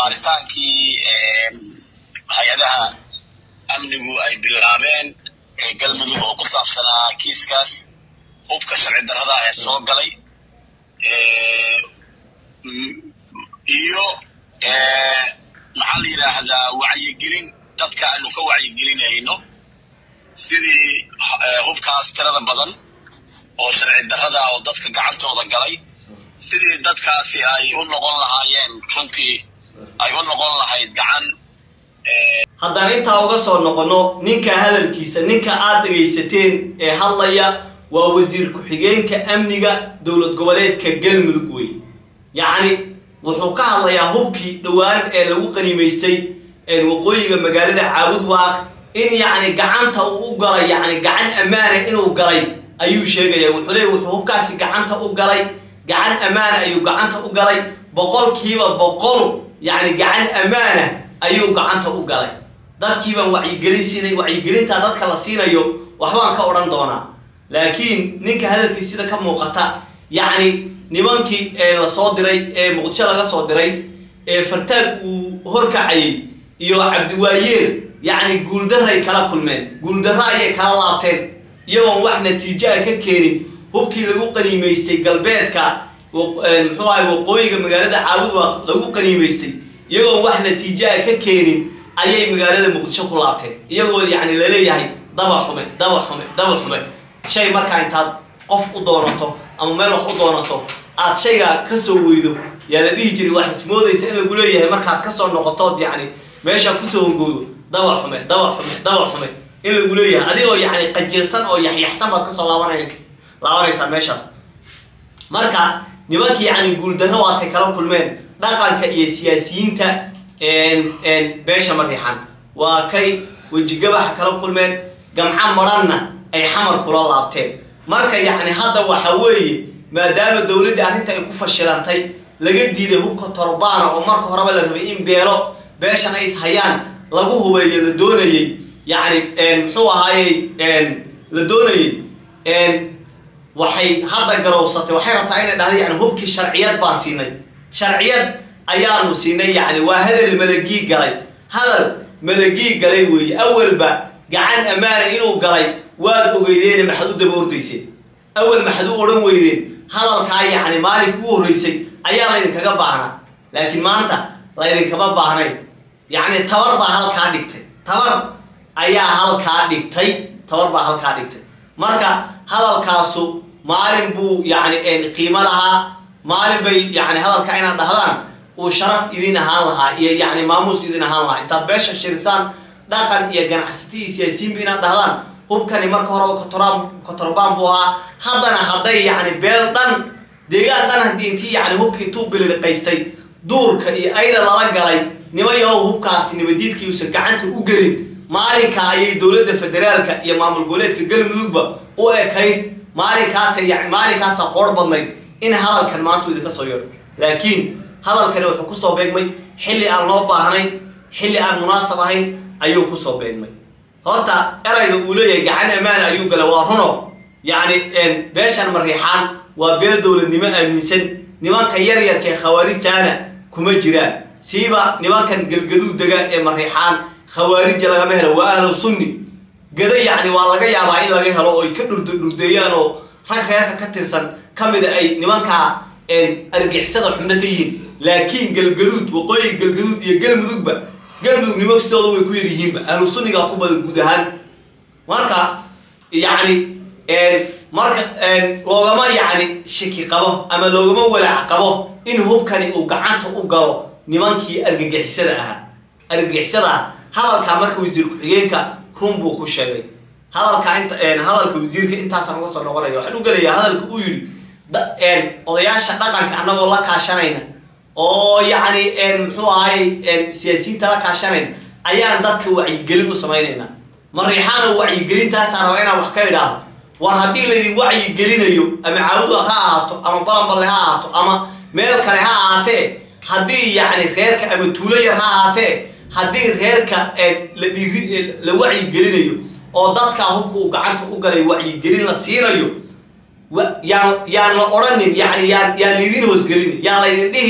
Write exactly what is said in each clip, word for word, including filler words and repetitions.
baaritaankii hay-adaha amnigu ay bilaabeen ee galmudug oo ku saabsanaa kiiskaas hubka sharci darrada ee soo galay iyo maxaa la yidhaahdaa wacyigelin dadka aanu ka wacyigelinayno sidii hubkaas tirada badan oo sharci darrada oo dadka gacantooda galay sidii dadkaasi ay u noqon lahaayeen runtii ay u noqon lahayd gacan haddaan intaa uga soo noqono ninka hadalkiisa ninka aad dhagaysateen ee hadlaya waa wasiir ku-xigeenka amniga dowlad goboleedka galmudug wey yacni wuxuu ka hadlayaa hubkii dhowaan ee lagu qaniimaystay waqooyiga magaalada caabud waaq in yacni gacanta uu u galay yacni gacan ammaana inuu galay ayuu sheegaya wuxuu leeyahay wuxuu hubkaasi gacanta u galay gacan ammaana ayuu gacanta u galay boqolkiiba boqol yacni gacan ammaana ayuu gacanta u galay dadkiibaan wacyigelin siinay wacyigelintaa dadka la siinayo waxbaan ka odhan doonaa laakiin ninka hadalkii sida ka muuqata yacni nimankii la soo diray ee muqdisho laga soo diray ee fartaag uu horkacayay iyo cabdiwaayeer yacni guuldarray kala kulmeen guuldarro ayay kala laabteen iyagoon wax natiijo ah ka keenin hubkii lagu qaniimaystay galbeedka muxuu ahay waqooyiga magaalada caabud waaq lagu qaniimaystay iyagoon wax natiijo ah ka keenin ayay magaalada muqdisho ku laabteen iyagoo yacni laleeyahay daba xume daba xume daba xume shay markaa intaad qof u doonato ama meel wax u doonato aad shayga ka soo weydo yaa la dhihi jiray wax ismoodaysa in lagu leeyahay markaad ka soo noqotood yacni meeshaa kusoo hongoodo daba xume daba xume daba xume in lagu leeyahay adigoo yacni qajirsan oo yaxyaxsan baad kasoo laabanaysa laabanaysaa meeshaas marka nimankii yacni guuldarro waatay kala kulmeen dhaqanka iyo siyaasiyiinta beesha mariixan waa kay wejigabaxa kala kulmeen gamca maranna ay xamar kula laabteen marka yacni hadda waxa weeye maadaama dowladda arrinta ay ku fashilantay laga diiday hubka torbaana oo marka horeba la rabay in beelo beeshan ay is hayaan lagu hubeeyo la doonayey yacni muxuu ahaayey la doonayey waxay hadda garowsatay waxay rabtaa inay dhahda yani hubkii sharciyad baan siinay sharciyad ayaanu siinay yacni waa hadal malagii galay hadal malagii galay weeye awalba gacan ammaana inuu galay waad ogeydeen maxaad u daba ordayseen awal maxaad u odhan weydeen hadalkaa yacni maalinka ugu horreysay ayaa laydinkaga baahnaa laakiin maanta laydinkama baahnayn yacni tabar baa halkaa dhigtay tabar ayaa halkaa dhigtay tabar baa halkaa dhigtay marka hadalkaasu maalin buu yacni qiimo lahaa maalin bay yacni hadalkaa inaad dhahdaan uu sharaf idin ahaan lahaa iyo yacni maamuus idin ahaan lahaa intaad beesha shirisaan dhaqan iyo ganacsati iyo siyaasiyiinba inaad dhahdaan hubkani marka horeba kotoraan kotorbaan buu ahaa haddana hadday yacni beel dhan deegaan dhan haddii intii yacni hubkii intuu bililiqaystay duurka iyo ayda lala galay nimayahow hubkaasi nabadiidkiiuusan gacanta u gelin maalinka ayay dowladda federaalka iyo maamul goboleedka galmudugba u ekayd maalinkaasa yani maalinkaasa qoor badnayd in hadalkan maanta idinka soo yeedho laakiin hadalkani wuxuu kusoo beegmay xilli aan loo baahnayn xilli aan munaasab ahayn ayuu kusoo beegmay horta erayga uu leeyahay gacan ammaana ayuu gala waa runo yacni beeshan mariixaan waa beel dowladnimo aaminsan nimanka yaryarka ee khawaarijtaana kuma jiraan siiba nimankan galgaduud dega ee mariixaan khawaarija lagama helo waa ahlu sunni gada yacni waa laga yaabaa in laga helo oo ay ka dhurda dhurdeeyaan oo rag reerka ka tirsan ka mida ay nimankaa argixisada xubno ka yihiin laakiin galgaduud waqooyiga galgaduud iyo galmudugba galmudug nimankastooda way ku yar yihiinba ahlu sunnigaa ku badan guud ahaan marka yacni marka loogama yacni shaki qabo ama loogama walaac qabo in hubkani uu gacanta u galo nimankii argagixisada ahaa argagixisada ah hadalkaa marka wasiir ku-xigeenka run buu ku sheegay hadalkaa inta hadalka wasiirka intaasaan uga soo noqonaya waxaan u gelayaa hadalka uu yidhi odayaasha dhaqanka annagoo la kaashanayna oo yacni muxuu ahay siyaasiyiinta la kaashanayna ayaan dadka wacyigelin u samaynaynaa mariixaano wacyigelintaasaan raba inaan wax ka idhaahdo war haddii laydin wacyigelinayo ama caawud ha ahaato ama balanballe ha ahaato ama meel kale ha ahaatee haddii yacni reerka ama tuulo yar ha ahaatee haddii reerka la dhiiri la wacyigelinayo oo dadkaa hubka uu gacanta u galay wacyigelin la siinayo yaan yaan la odhanin yani yaan yaan laydin hoosgelin yaan laydin dhihin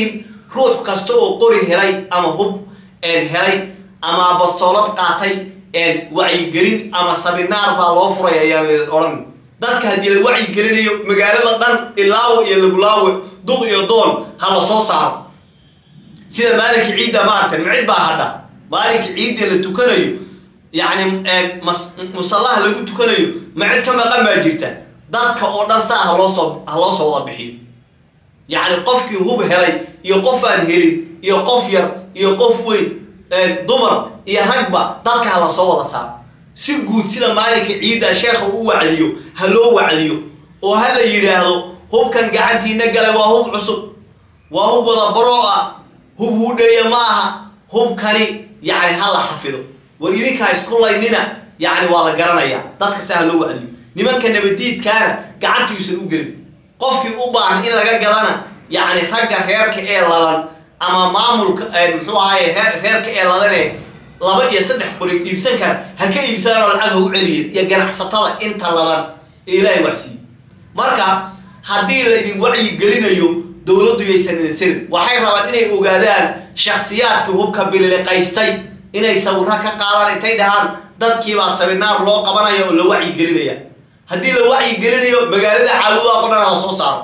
روح كستو قري هلاي أما هب إن هلاي أما بستولات قاتي إن وعي جرين أما سبنار بالوفرة يعني الأورن ذاك هدي الوعي جرين مجال الدن اللاو يلقلاو ضوء يضون هلا صوصار سيدا مالك عيد مارتن معيد بهذا مالك عيد اللي تكريو يعني مس مصلاه اللي قلت تكريو معيد كما قام بجرته ذاك أوردن ساعة هلا صوب هلا صوب بحين يعني قفك هو بهلاي يقف الهلي يقف ير يقف وين دمر يركبه ذاك هلا صوب صار سيجود سيدا مالك عيد شيخ هو وعديو هلو وعديو وهلا يراهو هو كان قاعد ينقل وهو عصب وهو وضع براءة هو هودية معها هو كاني يعني هلا حفظه وإذا كان يسكون ليننا يعني والله قرنا يا ذاتك سهل هو عديو نمان كان بديد كان قاعد يسلو قريب قفك أوبان إن لقى قلنا يعني خجر هيرك إيه لان أما معمول محو هاي هيرك إيه لانه لابد يصدق قريب يبسن كان هكي يبسن العقل هو عليه يجنح سطلا أنت لان إلهي وحسي مركا هدي اللي وعي قلنا يو دولته يسند سر waxay rabaan inay ogaadaan shakhsiyaadka hubka bilaqaystay inay sawirka ka qaadaan intay dhahaan dadkii baa sabinaar loo qabanayo oo la wacyi gelinaya hadii la wacyi gelinayo magaalada caabudo aqoon la soo saaro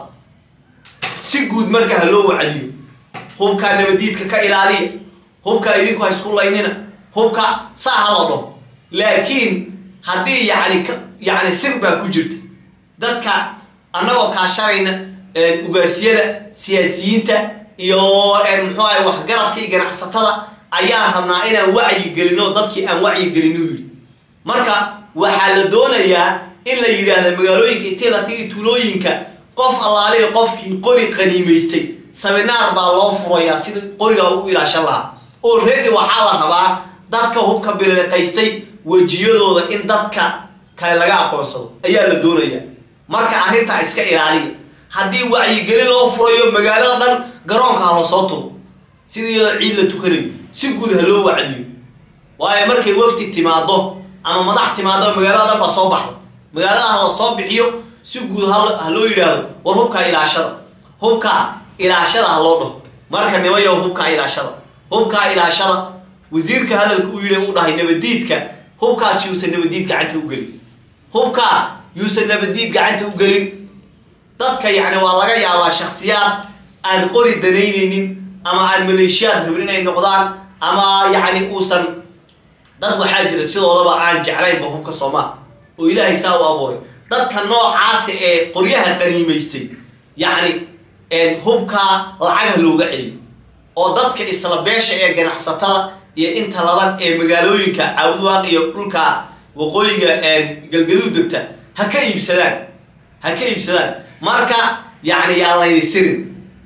si guud marka loo wacdiyo hubka nabadiidka ka ilaaliya hubka idinku ha isku laynina hubka saahado laakiin hadii yaani yaani sir baa ku jirta dadka annagoo ka sharayna ugaasiyada siyaasiyiinta iyo in muxuu ay wax garadkii ganacsatada ayaa rabnaa inaan wacyi gelino dadkii aan wacyi gelino marka waxa la doonayaa in la yiraahdo magaalooyinka intii tuulooyinka qof allaaliyo qofkii qori qaniimaystay sabinaar baa loo furayaa sida qoriga uu ilaashan lahaa already waxa la rabaa dadka hubka bilaqaystay wajiyadooda in dadka kale laga aqoonsado ayaa la doonayaa marka arrinta iska ilaaliya haddii wacyi gelin loo furayo magaalada dhan garoonka la soo tumo sidii ciid la tukaray si guud ha loo wacdiyo waayo markay wafti timaado ama madax timaado magaalada dhan ba soo baxdo magaalada la soo bixiyo si guud ha loo yiraahdo war hubka ilaashada hubka ilaashada ha loo dhaho marka nimayo hubka ilaashada hubka ilaashada wasiirka hadalku uu yiri uu dhahay nabadiidka hubkaasi uu nabadiid gacanta u galin hubka uu nabadiid gacanta u galin dadka yani waa laga yaabaa shakhsiyaad aan qori danaynaynin ama aan maleeshiyaad rabin inay noqdaan ama yani uusan dad waxaa jira sidoodaba aan jeclaynba hubka Soomaal oo Ilaahay saa u abuuray dadka noocaas ee qoryaha qaniimaystay yani een hubka lacag looga celiyo oo dadka isla beesha ee ganacsatada iyo inta ladan ee magaalooyinka Caawdwaaq iyo dhulka waqooyiga ee galgaduud degta ha ka iibsadaan ha ka iibsadaan marka يعني يلا يسير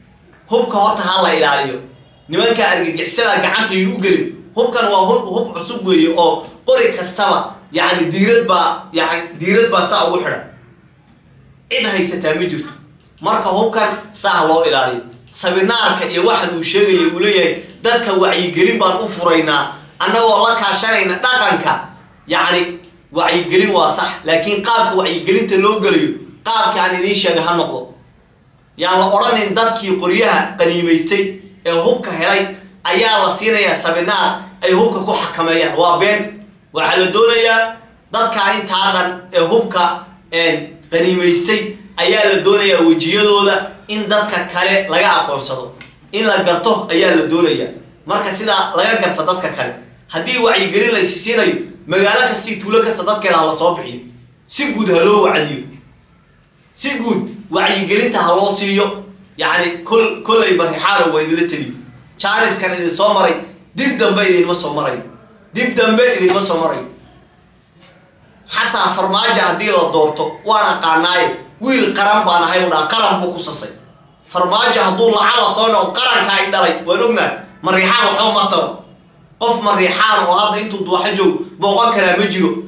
هو كهرت هلا إلى نمان كأرجعسلا قعدت ينوجل هو كان وهو هو عصبي أو قري كستوى يعني ديرت با يعني ديرت با ساعة وحدة إذا هي ستامجرت مركا هو كان ساعة الله إلى سبنار كي واحد وشيء يقولي ده كوعي قريب بان أفرينا أنا والله كاشرينا دقنك يعني وعي قريب وصح لكن قابك وعي قريب تلوجليو قاب كان يدين شيء هالنقطة يعني أوران إن دتكي قريها قنيميستي أو هوك هاي أيها لسينا يا سبنار أي هوك كو حكميا وبين وعلى الدنيا دتك أنت هذا هوك إن قنيميستي أيها الدنيا وجيده ده إن دتك كله لقى أقول صدق إن لقرته أيها الدنيا مركز سيدا لقى قرت دتك كله هدي وعي قريل لسينا يو مجالك السيتولك صدق كده على صباحي سيجود هلو وعديو سيجود وعي قريتها هلوسيو يعني كل كل يبرح حاله ويدلتني تشارلز كان إذا صومري دب دم بيدين ما صومري دب دم بيدين ما صومري حتى فرماجة هدي للدورتو وأنا قناي ويل قرن بانا هاي ولا قرن بخصوصي فرماجة هدول على صونا وقرن كاي دري ولقنا مريحان وحومته قف مريحان وهذا أنتوا دوحجوا بوقا كلام يجرو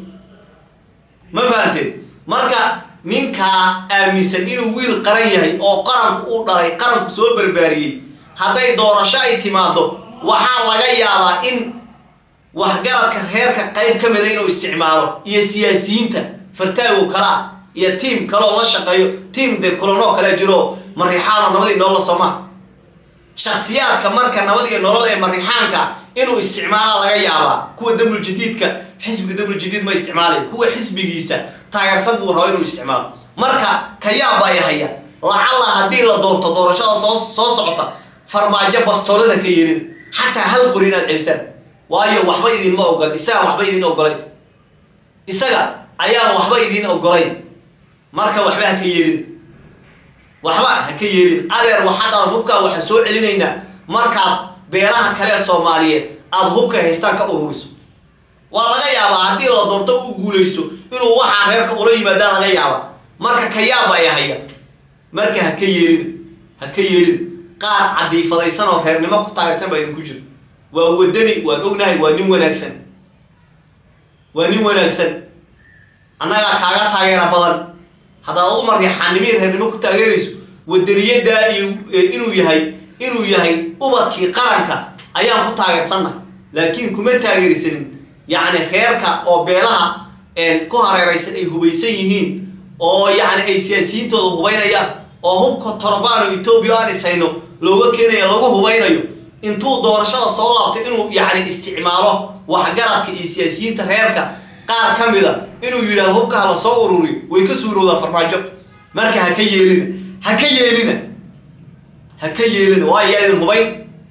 ما فهمتين مركا ninka aaminsan inuu wiil qaran yahay oo qaran uu dhalay qaran soo barbaariyay haday doorasho ay timaado waxa laga yaabaa in wax garadka reerka qayb kamid ah inuu isticmaalo iyo siyaasiyiinta fartaago kala iyo team kale oo la shaqeeyo team de kulano kala jiro marixaan nabadii noo la Soomaa shakhsiyaadka marka nabad iyo nolol ee mariixaanka inuu isticmaala laga yaabaa kuwa damul jadiidka xisbiga damul jadiid ma isticmaalay kuwa xisbigiisa taageersan buu rabo inuu isticmaalo marka ka yaab ay haya lacalla haddii la doorto doorashada soo soo socota farmaajo bastoolada ka yeelin xataa hal qori inaad celisaan waayo waxba idin ma ogol isaga waxba idin ogolay isaga ayaan waxba idin ogolay marka waxba ha ka yeelin waxba ha ka yeelin adeer waxaad hubka waxa soo celinaynaa markaad beelaha kale Soomaaliyeed aad hubka haystaan ka ururiso waa laga yaabaa haddii la doorto uu guuleysto inuu waxa reerka ula yimaado laga yaabaa marka ka yaab ay haya marka ha ka yeelin ha ka yeelin qaar cadiifadaysan oo reernimo ku taageersan baa idinku jira waa wadani waan ognahay waa nin wanaagsan waa nin wanaagsan annaga kaaga taageera badan hada uu mariixanimo reernimo ku taageerayso wadaniyada iyo inuu yahay inuu yahay ubadkii qaranka ayaan ku taageersanna laakiin kuma taageeraysanin yani reerka oo beelaha een ku hareeraysan ay hubaysan yihiin oo yani ay siyaasiyiintooda hubaynayaan oo hubka Torobaano Ethiopia aan isayno looga keenayo lagu hubaynayo intuu doorashada soo laabtay inuu yani isticmaalo wax garadka iyo siyaasiyiinta reerka qaar kamida inuu yiraahdo hubka la soo ururiyo way ka suurooda farmaajo marka ha ka yeelina ha ka yeelina ha ka yeelina waa yaadin hubayn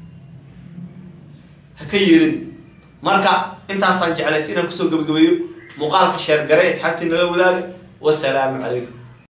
ha ka yeelina marka intaasaan jeclaysay inaan kusoo gabagabeeyo muuqaalka sheer garay asxaabtii nala wadaaga والسلام عليكم.